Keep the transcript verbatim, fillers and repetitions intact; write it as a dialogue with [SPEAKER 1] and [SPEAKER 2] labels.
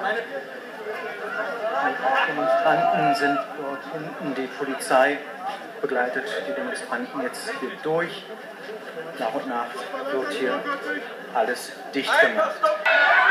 [SPEAKER 1] Die Demonstranten sind dort hinten, die Polizei begleitet die Demonstranten jetzt hier durch. Nach und nach wird hier alles dicht gemacht.